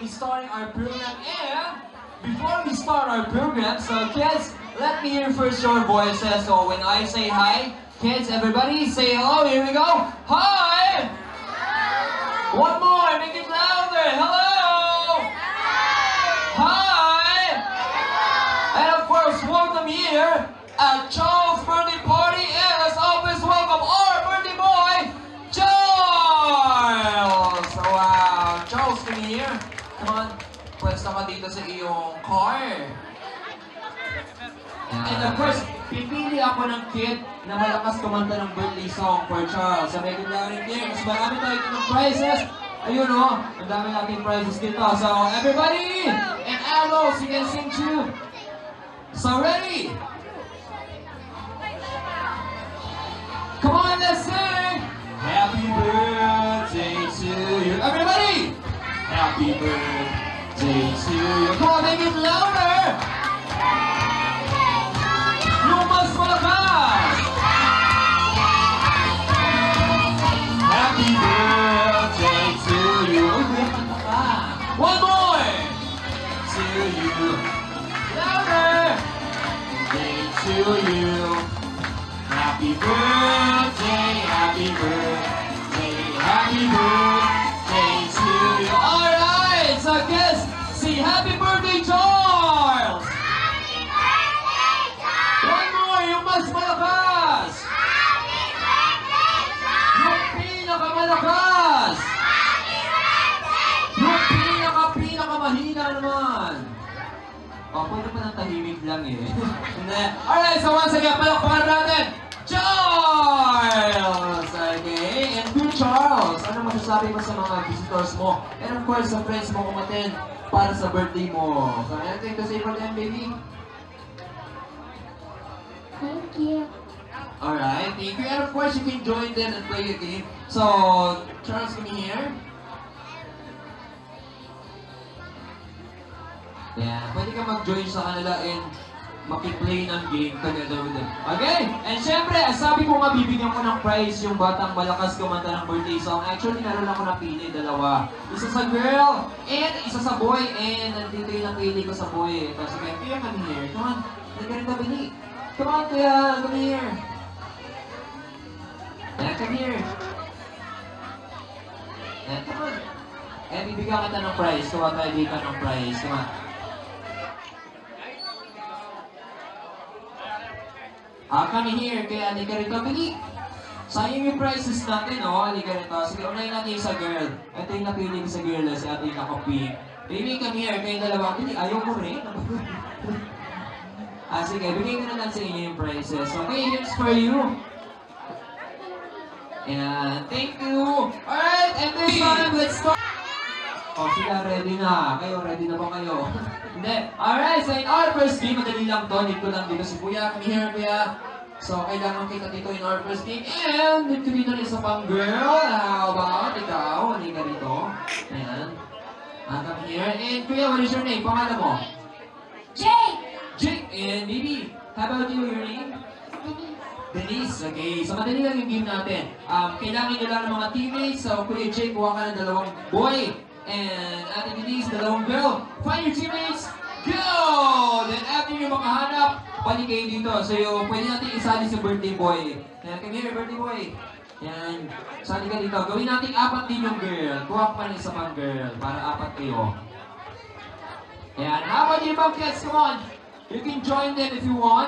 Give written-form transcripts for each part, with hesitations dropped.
be starting our program. And before we start our program, so kids, let me hear first your voices. So when I say hi, kids, everybody say hello. Here we go. Hi! One more, make it louder. Hello! Hi! And of course, welcome here at Charles' birthday party. And let's always welcome our birthday boy, Charles! Wow! Charles, come here. Come on. Pwesta ka dito sa iyong car. And of course, pipili ako ng kid na malakas kumanta ng birthday song for Charles. Sabay ko lang rin din. Mas marami tayo ng prizes. Ayun o, ang dami natin prizes dito. So everybody, and adults, you can sing too. So ready? Come on, let's sing! Happy birthday to you. Everybody! Happy birthday to you. Come on, make it louder! Yung mas malakas! Happy birthday to you. One more! To you. Louder! Day to you. Happy birthday, happy birthday, happy birthday to you. Alright, so kids, say happy birthday, Charles! Happy birthday, Charles! One more, yung mas malakas! Happy birthday, Charles! Yung pinakamalakas! Happy birthday, Yung pinakamahina naman! Oh, pwede pa ng tahimik lang eh. Hindi. Alright, so once again, palakpakan natin, Charles! Okay, and to Charles, ano masasabi mo sa mga visitors mo? And of course, sa friends mo kumatin para sa birthday mo. So, anything to say for them, baby? Thank you. Alright, thank you. And of course, you can join them and play a game. So, Charles, come here. Yeah, pwede ka mag-join sa kanila and makiplay ng game together with them. Okay? And syempre, sabi ko nga bibigyan ko ng prize yung batang malakas kumanta ng birthday song. Actually, naroon ako napili, dalawa. Isa sa girl and isa sa boy. And nandito yung napili ko sa boy. Tapos kaya, Kuya, come here. Come on. Hindi ka rin nabili. Come on, Kuya. Come here. Yeah, come here. Yeah, come on. Eh, bibigyan kita ng prize. Kuha tayo dito ng prize. Come on. Kami here, kaya halika rito, bili. Sayang yung prices natin, no? Halika rito. Sige, unahin natin yung sa girl. Ito yung napili ko sa girl, si ate yung naka-pink. Baby, come here, kayong dalawa. Bili, ayaw mo rin. Sige, bigay ko na lang sa inyo yung prices. Okay, here's for you. And thank you. Alright, and this time, let's start. Oh, sila ready na. Kayo, ready na ba kayo? Hindi. Alright, so in our first game, madali lang to. Dito lang dito si Kuya. Come here, Kuya. So, kailangan kita dito in our first game. And dito rin isa pang girl. How about ikaw? Halika rito. Ayan. Come here. And Kuya, what is your name? Pangalan mo? Jake! Jake. And baby, how about you? Your name? Denise. Okay. So, madali lang yung game natin. Kailangan nyo lang ng mga teammates. So, Kuya Jake, kuha ka ng dalawang boy. And Ate Denise, dalawang girl. Find your teammates. Go! Then after nyo makahanap, balik kayo dito. So yung pwede natin isali sa birthday boy. Yan, come here, birthday boy. Yan, sali ka dito. Gawin natin apat din yung girl. Kuha pa ng isa pang girl para apat kayo. Yan, how about you mga kids? Come on. You can join them if you want.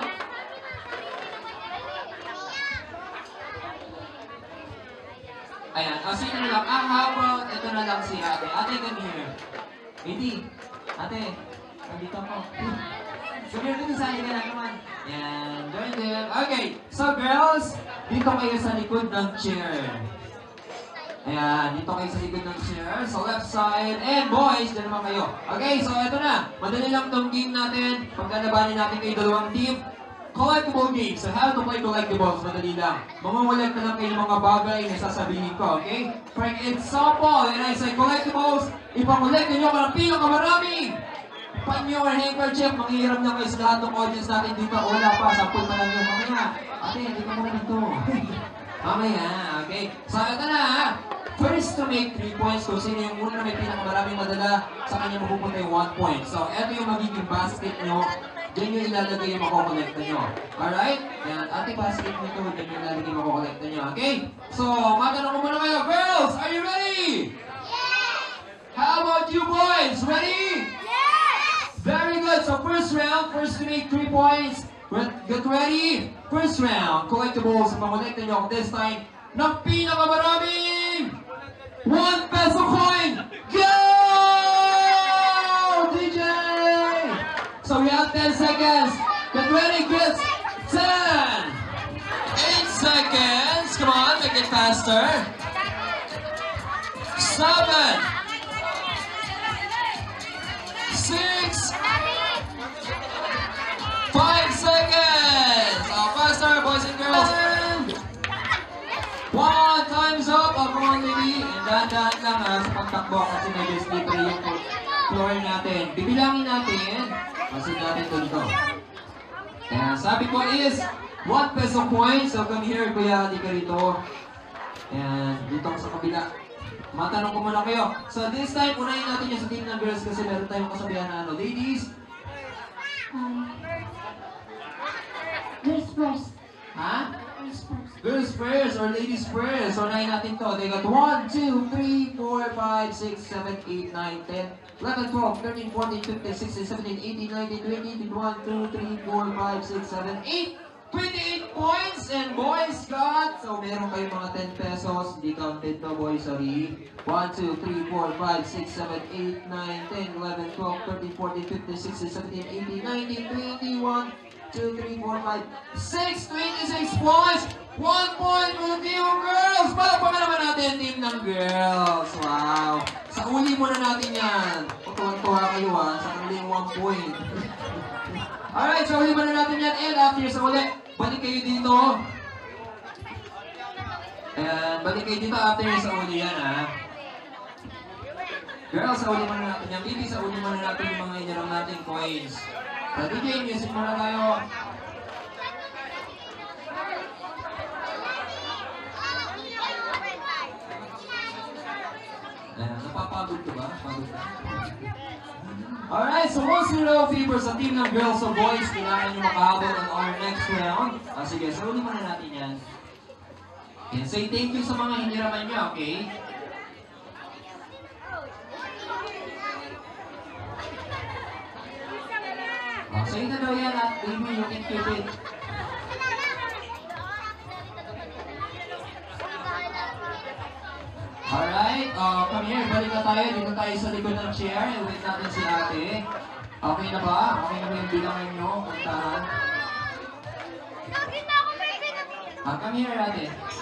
Ayan, sino na lang? How about ito na lang si ate. Ate, come here. Baby, ate, nandito ako. So, here din sa halika na naman. Yan, join them. Okay, so girls, dito kayo sa likod ng chair. Ayan, dito kayo sa likod ng chair, sa left side. And boys, dyan naman kayo. Okay, so ito na. Madali lang tong game natin. Pagkalabanin natin kayo dalawang team. Collectible game. So how to play collectibles? Madali lang. Mamumulat na lang kayo ng mga bagay na sasabihin ko, okay? For example, when I say collectibles, ipakolect nyo ka ng pinakamaraming panyo or handkerchief. Manghihiram na kayo sa lahat ng audience natin dito. Wala pa, sample pa lang yun. Mamaya, ate, hindi ka muna dito. Mamaya, okay? So ito na ha. first to make 3 points. Kung sino yung una na may pinakamaraming madala, sa kanya mapupunta yung 1 point. So, eto yung magiging basket nyo. Diyan yung ilalagay yung makokolekta nyo. Alright? Yan, ate basket nyo to. Diyan yung ilalagay yung makokolekta nyo. Okay? So, matanong ko muna kayo. Girls, are you ready? Yes! How about you boys? Ready? Yes! Very good. So, first round, first to make 3 points. Get ready? First round, collectibles. Makolekta nyo this time ng pinakamaraming 1 peso coin. Go! DJ! So we have 10 seconds. Get ready, kids. 10, 8 seconds. Come on, make it faster. 7, 6, 5 seconds. Faster, boys and girls. 1, time's up. Come on, baby. And dahan-dahan lang sa pagtakbo kasi medyo slippery yung floor natin. Bibilangin natin. Kasi natin ito dito. Kaya sabi ko is 1 peso coin. So come here, kuya. Di ka rito. And dito sa kabila. Matanong ko muna kayo. So this time, unahin natin yung sa team ng girls kasi meron tayong kasabihan na ano. Ladies? Girls first. Ha? Girls first. Girls first or ladies first. So, unahin natin to. They got 1, 2, 3, 4, 5, 6, 7, 8, 9, 10, 11, 12, 13, 14, 15, 16, 17, 18, 19, 20, 21, 2, 3, 4, 5, 6, 7, 8, 28 points. And boys got, so meron kayong mga 10 pesos. Hindi counted to, boys. Sorry. 1, 2, 3, 4, 5, 6, 7, 8, 9, 10, 11, 12, 13, 14, 15, 16, 17, 18, 19, 21, 2, 3, 4, 5, 6, 26 points! 1 point for the team of girls! Palakpakan naman natin team ng girls! Wow! Sa uli muna natin yan. Tuwan-tuwa kayo sa kanila yung 1 point. Alright, sa uli muna natin yan. And after sa uli, balik kayo dito. And balik kayo dito after sa uli yan Girls, sa uli muna natin yan. Baby, sa uli muna natin yung mga inarang natin coins. So, DJ, music muna tayo. Napapagod ka ba? Pagod ka? Alright, so once you know favor sa team ng girls o boys, kailangan nyo makahabol on our next round. Sige, so uli muna natin yan. And say thank you sa mga hiniraman nyo, okay? Sa'yo na daw yan at baby, you can keep it. Alright, come here, balik na tayo. Dito tayo sa likod ng chair. Wait natin si ate. Okay na ba? Okay na ba yung bilangan nyo? Puntahan. Come here, ate.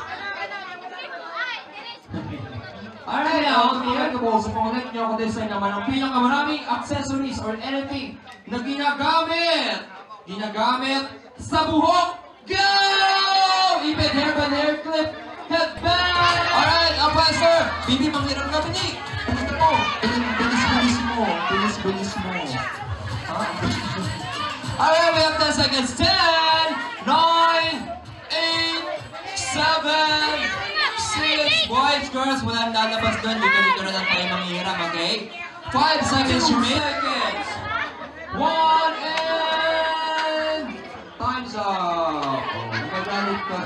Alright, now, here, so connect nyo ako this time naman ang pinakamaraming accessories or anything na ginagamit sa buhok. Go! Even hairband, hair clip, headband! Alright, Pastor! Bibi, manghiram ka, Bini! Ano mo? Bilis-bilis mo. Bilis-bilis mo. Alright, we have 10 seconds. 10, 9, 8, 7, 6, boys, girls, walang lalabas doon. Dito na lang tayo manghiram, okay? 5 seconds remain. Seconds. 1, and time's up. Oh, nagagalit ka.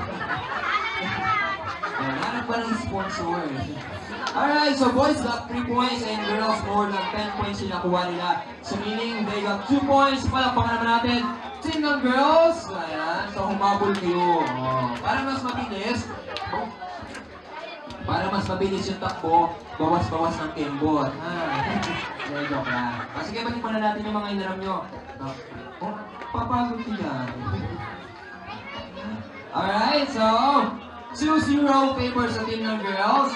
Hanap pa ng sponsor. Alright, so boys got 3 points and girls more than 10 points yung nakuha nila. So meaning they got 2 points. Palakpakan naman natin. Team ng girls. Ayan, so humabol kayo. Para mas mabilis. Para mas mabilis yung takbo, bawas-bawas ng kembot. Joke lang. Sige, balik muna natin yung mga inaram nyo. Papagod ko yan. Alright, so 2-0 favor sa team ng girls.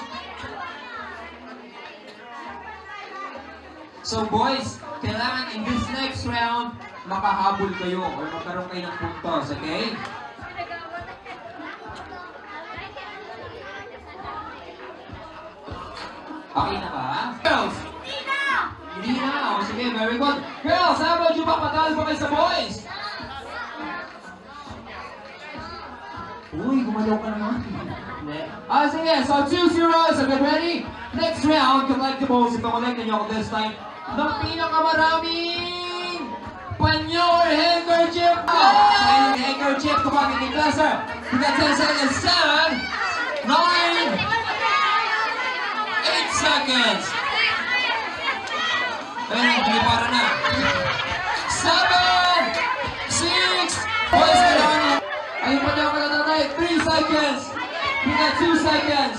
So boys, kailangan in this next round, makahabol kayo or magkaroon kayo ng puntos, okay? Okay na ba? Girls! Hindi na! O sige, very good. Girls, how about you papatalo pa kayo sa boys? Uy, gumalaw ka naman. Sige, so 2-0, so get ready. Next round, collectibles. Ito collectin nyo ako this time. Ng pinakamaraming panyo or handkerchief. Sa handkerchief, come on, make it closer. We got 10 seconds. 7, 9, 8 seconds. Ayun, hindi para na. 7, 6, boys, kailangan nyo. Ayun pa niya, tayo. 3 seconds. We got 2 seconds.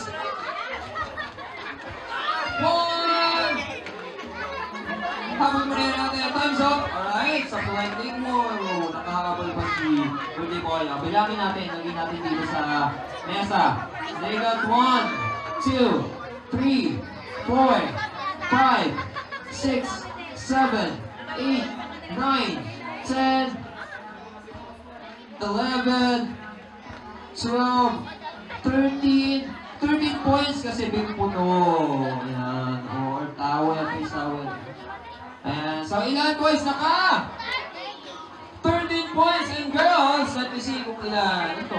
1. Habol mo na yun natin. Time's up. Alright, sa collecting mo. Nakahabol pa si Birthday Boy. Bilangin natin. Lagyan natin dito sa mesa. They got 1, 2, 3, 4, 5, 6, 7, 8, 9, 10, 11, 12, 13 points kasi big puno. Ayan. Or towel, face towel. Ayan. So, ilan boys naka? 13 points. And girls, let me see kung ilan. Ito.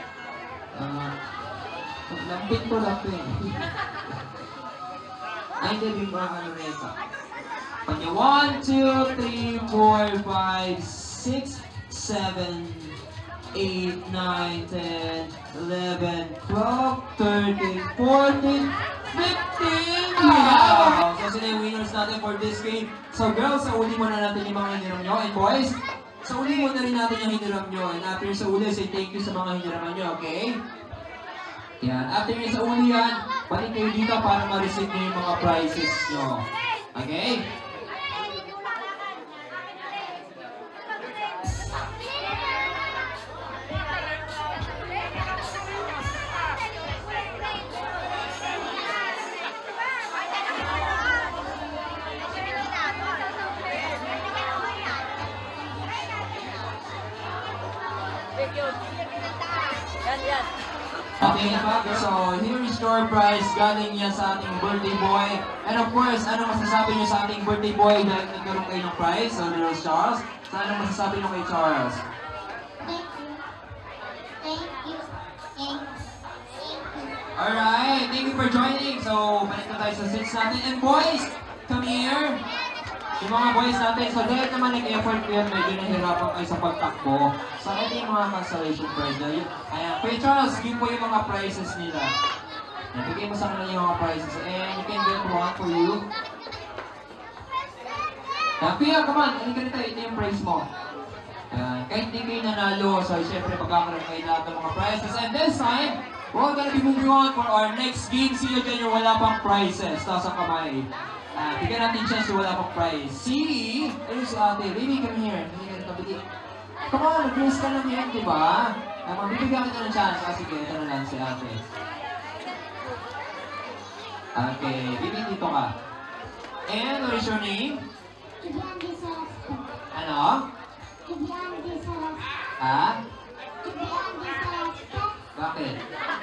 Lampin to, lampin. Ay, hindi ba ano na ito? Panya 1, 2, 3, 4, 5, 6, 7, 8, 9, 10, 11, 12, 13, 14, 15! Wow! So sila yung winners natin for this game. So girls, sa uli muna natin yung mga hiniram nyo. And boys, sa uli muna rin natin yung hiniram nyo. And after sa uli, say thank you sa mga hiniraman nyo, okay? Yan. After nyo sa uli yan, balik kayo dito para ma-receive nyo yung mga prizes nyo. Okay? Okay, so here is your prize. Galing yan sa ating birthday boy. And of course, ano masasabi nyo sa ating birthday boy dahil nagkaroon kayo ng prize? So, little Charles. So, ano masasabi nyo kay Charles? Thank you. Thank you. Thank you. Alright, thank you for joining. So, balik na tayo sa seats natin. And boys, come here. Yung mga boys natin, so dahil naman nag-effort ko yan, medyo nahirapan kayo sa pagtakbo. So, ito yung mga cancellation prize. Ayan, Kuya Charles, give mo yung mga prizes nila. Bigay mo sa kanila yung mga prizes. And you can get one for you. Kuya, come on, halika rito, ito yung prize mo. Kahit hindi kayo nanalo, so syempre pagkakaroon kayo lahat ng mga prizes. And this time, we're gonna be moving on for our next game. See you dyan yung wala pang prizes. Taas ang kamay. Bigyan natin chance yung wala pang prize. See? Ayun si ate. Baby, come here. Hindi ka rito, bigyan. Come on, nag-race ka lang yan, diba? Mabibigyan kita ng chance. Sige, ito na lang si ate. Okay, baby, dito ka. And what is your name? Ibiandi Celeste. Ano? Ibiandi Celeste. Ha? Ibiandi Celeste. Bakit?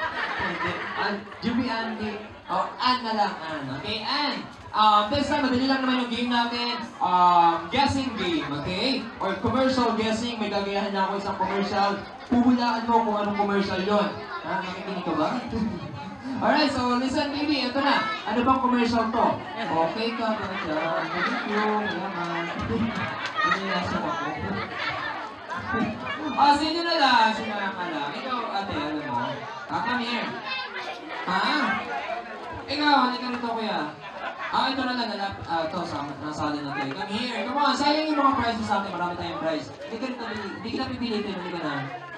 Juby Andy. Oh, Ann na lang, Ann. Okay, Ann. This time, madali lang naman yung game natin. Guessing game, okay? Or commercial guessing. May gagayahan na ako isang commercial. Puhulaan mo kung anong commercial yon. Nakikinig ka ba? Alright, so listen baby, ito na. Ano bang commercial to? Okay ka ba dyan? Thank you. Yaman. Nangyayasok ako. Sino na lang? Sino na lang? Ikaw, ate, alam mo? Come here. Ha? Ikaw, halika rito kuya. Ito na lang. Ito, nasali na tayo. Come here. Come on, sayang yung mga prizes sa atin. Marami tayong prize. Hindi ka pipilitin. Hindi ka na.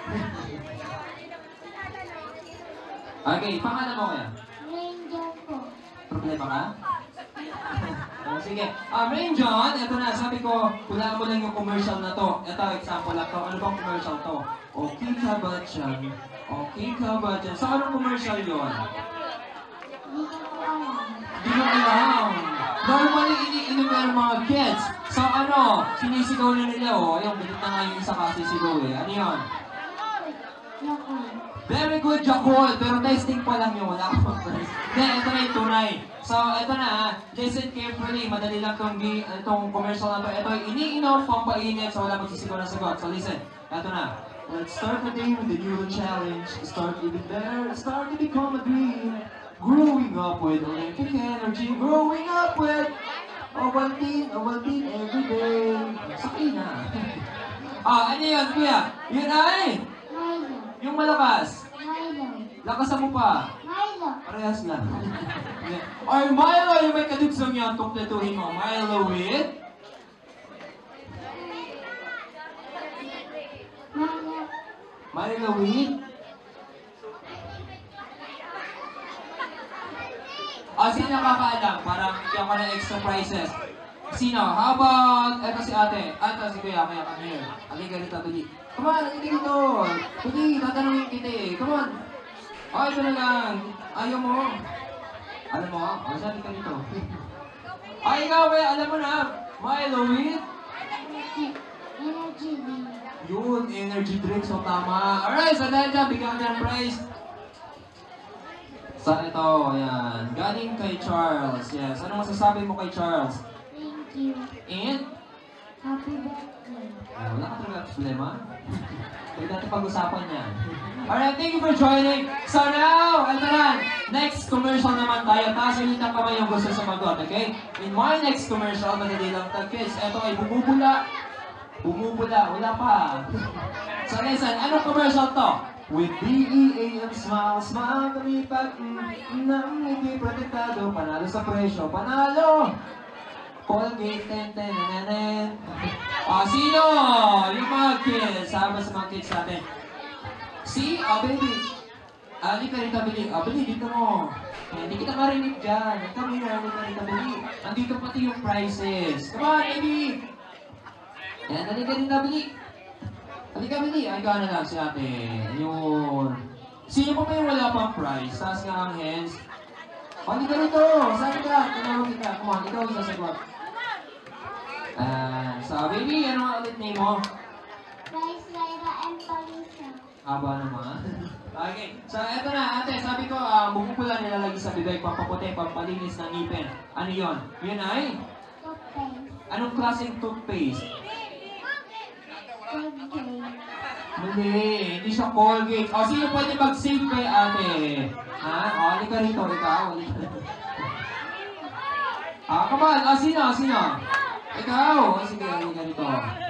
Okay, pangalan mo kaya? Ranger po. Problema ka? Sige. Rain John, ito na. Sabi ko, hulaan mo lang yung commercial na to. Ito, example lang to. Ano bang commercial to? Okay ka ba dyan? Okay ka ba dyan? So, anong commercial yun? Hindi ko po alam. Hindi mo alam. Normally, iniinom na ng mga kids. So, ano? Sinisigaw na nila, oh. Ayun, bilit na nga yung isa kasi sigaw, eh. Ano yun? Yakult. Very good, Jacob. Pero testing pa lang yun. Wala akong first. Then, ito na yung tunay. So, ito na. Listen carefully. Madali lang itong commercial na to. Ito yung iniinom, pampainit. So, wala magsisigaw na sagot. So, listen. Ito na. Let's start the day with a new challenge. Start even better. Start to become a dream. Growing up with Olympic energy. Growing up with Ovaltine every day. Sakay na. Ano yun, kuya? Yun ay! Milo. Yung malakas. Milo. Lakasan mo pa. Milo. Parehas lang. Or Milo, yung may kadugsong yan, kumpletuhin mo. Milo with? Milo. Milo with? Sino nakakaalam? Parang bigyan ko ng extra prizes. Sino? How about, eto si ate. Si kuya, kaya kami here. Halika dito, Budi. Come on, halika dito. Budi, tatanungin kita eh. Come on. Ito na lang. Ayaw mo. Alam mo, sabi ka dito. Ikaw eh, alam mo na. Milo with? Energy drink. Yun, energy drink. So tama. Alright, so dahil dyan, bigyan ka ng prize. Saan ito? Ayan. Galing kay Charles. Yes. Ano masasabi mo kay Charles? Thank you. And? Happy birthday. Wala ka talaga problema. Pwede natin pag-usapan yan. Alright, thank you for joining. So now, ito na. Next commercial naman tayo. Taas ulit ang kamay yung gusto sumagot, okay? In my next commercial, madali lang to, kids. Ito ay bumubula. Bumubula. Wala pa. So listen, anong commercial to? With DEA and smile, smile kami pag nang hindi protektado. Panalo sa presyo, panalo! Colgate, ten. Sino? Yung mga kids. Sama sa mga kids natin. Si, baby. Halika rito, Billy. Billy, dito mo. Hindi kita marinig dyan. Come here, halika rito, Billy. Andito pati yung prices. Come on, baby! Yan, halika rito, Billy. Halika, Billy. Ikaw na lang si ate. Yun. Sino pa ba yung wala pang price? Taas nga ang hands. Halika rito. Saan ka? Tinawag kita. Come on, ikaw yung sasagot. So, baby, ano nga ulit name mo? Rice, Lyra, and Palisa. Haba naman. Okay. So, eto na, ate. Sabi ko, bumupula nilalagay sa bibig, pampaputi, pampalinis ng ngipin. Ano yon? Yun ay? Toothpaste. Anong klaseng toothpaste? Colgate. Mali. Hindi siya Colgate. Sino pwede mag-save kay ate? Halika rito. Ikaw. Come on. Sino? Ikaw. Sige, halika rito.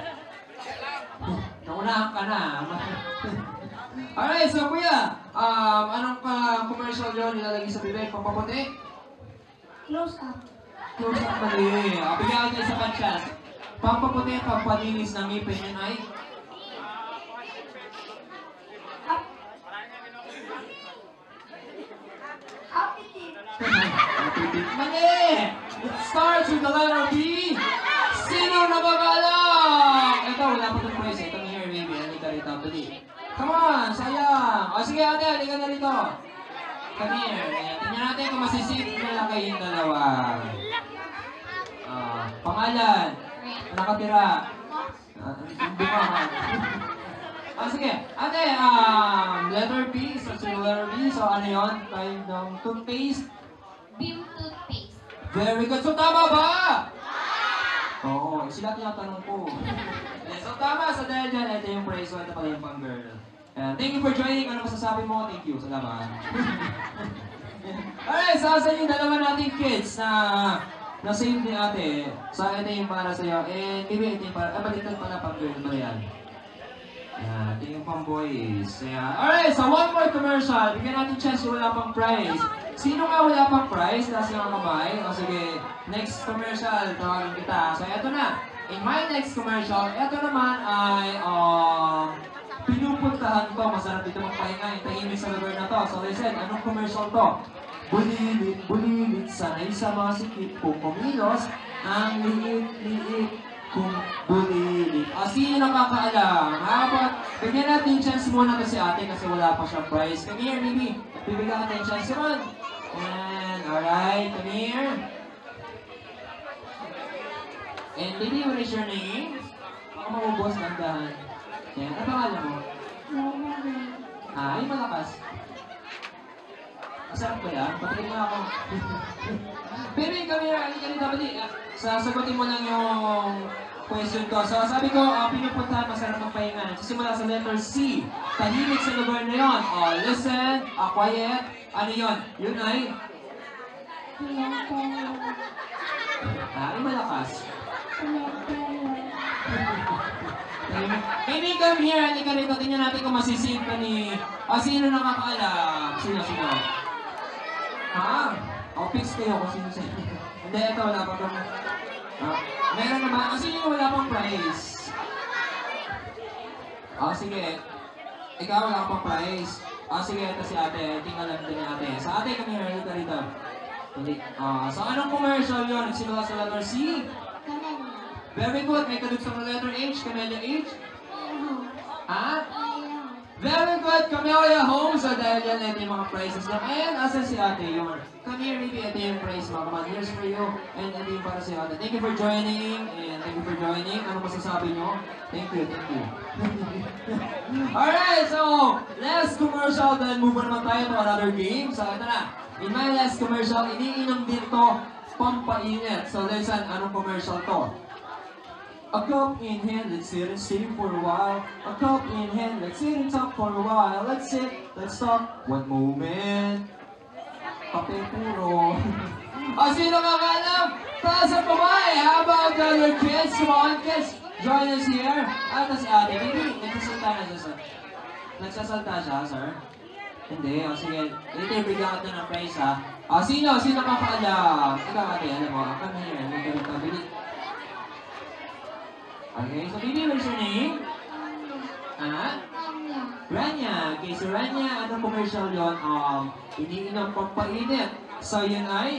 Naunahan ka na. Alright, so kuya, anong commercial yun nilalagay sa bibig? Pampaputi? Close up. Close up mali. Bigyan kayo sa kansyas. Pampaputi, pampalinis ng ngipin yun ay? Mali! It starts with the letter B. Sino nakakaalam? Ito, wala pa itong prize. Come here, baby. Halika rito, bali. Come on, sayang. Sige, ate, halika na rito. Come here. Tingnan natin kung masisip na lang kayong dalawa. Pangalan. Nakatira. Hindi pa man. Sige. Ate, letter B. So, letter B. So, ano yun? Kind of toothpaste. Beam toothpaste. Very good. So, tama ba? Oo. Sila tinatanong ko. So, tama. So, dahil dyan, ito yung praise. So, ito pala yung pang-girl. Thank you for joining. Ano masasabi mo? Thank you. Salamat. Alright, so sa yung dalawa nating kids na save ni ate. So, ito yung para sa'yo. Maybe ito yung para, baliktad pala pang-girl ba yan? Ito yung pang-boys. Alright, so one more commercial. Bigyan natin chance yung wala pang prize. Sino nga wala pang prize? Taas yung kamay. Sige, next commercial. Tawagin kita. So, ito na. In my next commercial, ito naman ay pinupuntahan ko. Masarap dito magpahinga. Yung tahimik sa lugar na to. So, listen, anong commercial to? Bulilit, sanay sa mga sikip kung kumilos. Ang liit kung bulilit. Sino nakakaalam? Bigyan natin chance muna to si ate kasi wala pa siyang prize. Come here, baby. Bibigyan natin chance. Come on. Alright, come here. And baby, what is your name? Baka maubos ng dahan. Yan, ano pangalan mo? Lyra. Ay, malakas. Masarap ba yan? Patayin mo ako. Baby, come here. Halika dito, bali. Sasagutin mo lang yung question ko. So, sabi ko, pinupuntahan, masarap magpahinga. Nagsisimula sa letter C. Tahimik sa lugar na yun. Listen, quiet. Ano yun? Yun ay? Ay, malakas. Maybe come here, halika rito. Tingnan natin kung masisave ka ni... sino nakakaalam? Sino? Fix kayo kung sino sa'yo. Hindi, ito wala pa kami. Meron naman. Sino yung wala pang prize? Sige. Ikaw wala pang prize. Sige, ito si ate. Tingnan lang din ni ate. Sa ate, kami halika rito. So, anong commercial yun? Nagsimula sa letter C? Very good. May kadugsong na letter H. Camellia H? Very good. Camellia Home. So, dahil yan, ito yung mga prizes na. And, asan si ate yun? Come here, maybe ito yung prize mo. Come on, here's for you. And ito yung para si ate. Thank you for joining. And thank you for joining. Ano masasabi nyo? Thank you. Alright, so, last commercial. Then, move on naman tayo to another game. So, ito na. In my last commercial, iniinom din to pampainit. So, listen, anong commercial to? A cup in hand, let's sit and sing for a while. A cup in hand, let's sit and talk for a while. Let's sit, let's talk, one moment. Kape puro. Sino kakaalam? Taas ang kamay! How about the other kids? Come on, kids! Join us here. Ito si ate. Maybe, nagsasalta na siya, sir. Nagsasalta siya, sir? Hindi. Sige. Ito yung bigyan ka ng prize, ha? Sino kakaalam? Ikaw, ate. Alam mo, come here. Nagkabili. Okay, so baby, what's your name? Rania. Okay, so Rania, anong commercial yun? Iniinom pampainit. So, yun ay?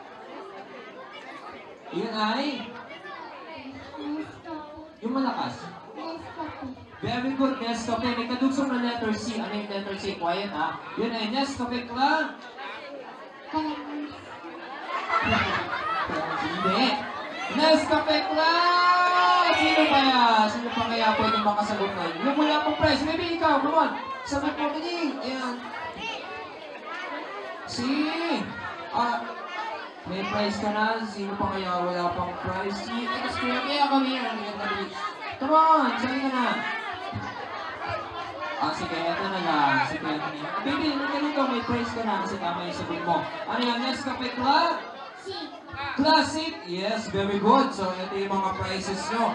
Yung malakas. Very good, Nescafe. May kadugsong na letter C. Ano yung letter C? Quiet, ha? Yun ay Nescafe Club. Hindi. Nescafe Club! Sino pa kaya pwedeng makasagot na yun? Yung wala pong prize, maybe ikaw, come on. Sagot mo din. Ayan. May prize ka na. Sino pa kaya wala pang prize? Kaya kami yan. Come on, sali ka na. Sige, eto na lang. Sige, eto na yan. Baby, ganito, may prize ka na kasi tama yung sagot mo. Ano yan? Nescafe Club? Classic? Yes, very good. So, ito yung mga prizes nyo.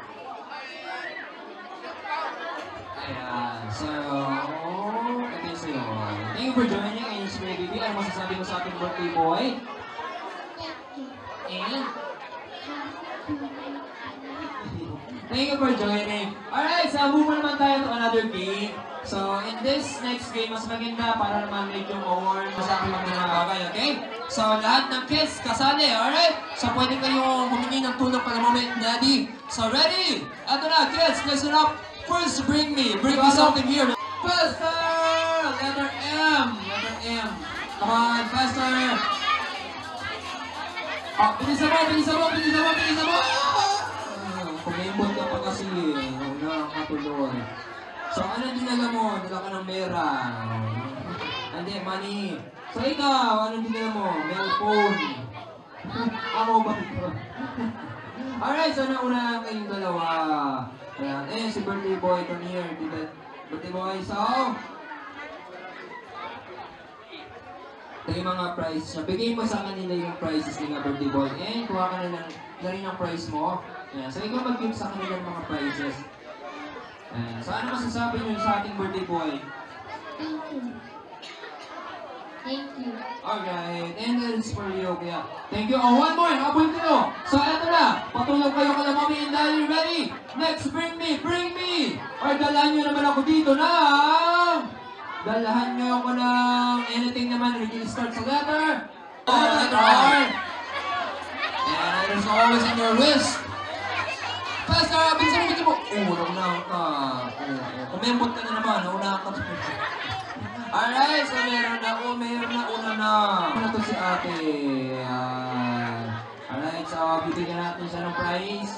Ayan. So, ito yung sa'yo. Thank you for joining. And si baby, ano masasabi mo sa ating birthday boy? And? Thank you for joining. Alright, so move on naman tayo to another game. So, in this next game, mas maganda para naman medyo award sa aking mga bagay, okay? So, lahat ng kids, kasali, alright? So, pwede kayong humingi ng tulong para moment, Daddy. So, ready? Ito na, kids, listen up. First, bring me something here. Faster! Letter M. Come on, faster! Bilisan mo! Kumembot ka pa kasi, wala kang katuloy. So, ano dinala mo? Dala ka ng mera. Hindi, money. So, ikaw, ano dinala mo? Cellphone. Ako ba ito? Alright, so nauna kayong dalawa. Ayan, si birthday boy, come here. Birthday boy, so... Ito yung mga prize na. Bigay mo sa kanila yung prizes nila, birthday boy. And kuha ka na rin ang prize mo. Ayan, so ikaw mag-give sa kanila ng mga prizes. So, ano masasabi nyo sa ating birthday boy? Thank you. Alright, and that's for you, kaya. Thank you. One more, habol kayo. So, eto na. Patulog kayo kala Mommy and Daddy. Ready? Next, bring me. Or dalahan nyo naman ako dito na. Dalahan nyo ako ng anything naman. We can start sa letter. Letter R. And there's always in your wrist. Faster! Bilisan mo! Naunahan ka. Kumembot ka na naman. Naunahan ka. Alright, so meron na. Una na. Una to si ate. Alright, so bibigyan natin siya ng prize.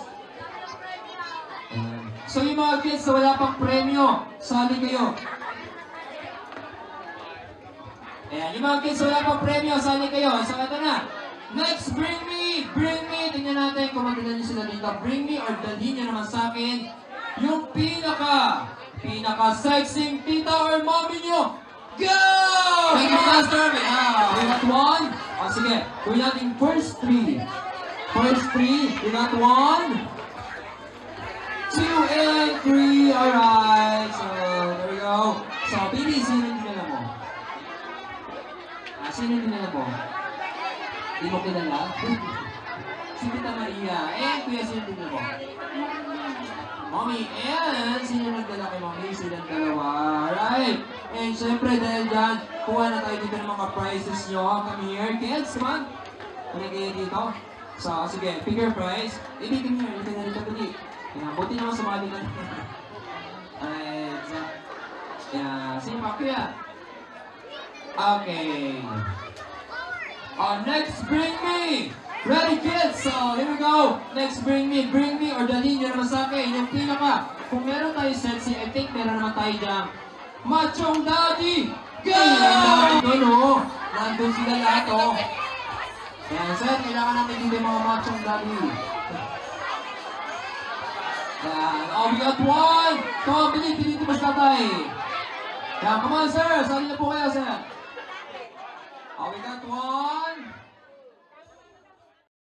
So yung mga kids na wala pang premyo, sali kayo. Ayan, yung mga kids na wala pang premyo, sali kayo. So ito na. Next, bring me tingnan natin kung magdala niyo sila dito. Bring me or dalhin niyo naman sa akin yung pinaka-sexing tita or mommy niyo. Go! Thank you, Master. We got one. Sige. Gawin natin first three. First three. We got 1, 2, and 3. Alright. So, there we go. So, baby, sino yung dinala mo? Sino yung dinala mo? Di mo kilala? Si Tita Maria. And kuya, sino yung dinala mo? Mommy, and sino nagdala kay Mommy? Silang dalawa. Alright. And syempre, dahil dyan, kuha na tayo dito ng mga prizes nyo. Come here, kids. Come on. Ano kayo dito? So, sige, pick your prize. Baby, come here. Ito na rin ito. Yan, buti naman sumali ka. Alright. So, yan. Sino pa? Kuya. Okay. Next, bring me. Ready, kids? So, here we go. Next, bring me or dalhin nyo naman sa akin. Yung pinaka. Kung meron tayo sexy, I think meron naman tayo dyan. Machong Daddy! Go! Ito, no? Nandun sila lahat, oh. Yan, sir, kailangan natin dito yung mga Machong Daddy. Yan. Oh, we got one! Come on, pili mas tatay. Yan, come on, sir. Sali na po kayo, sir. Oh, we got one.